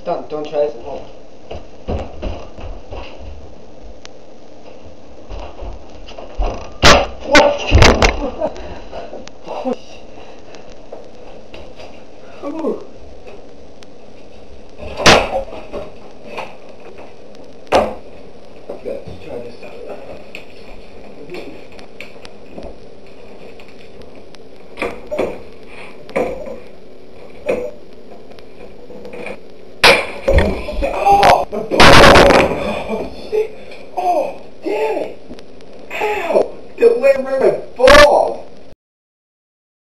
done. Don't try this at home. What? Oh, shit. Ooh. Let's try this out. Oh, shit. Oh, damn it. Ow. Deliver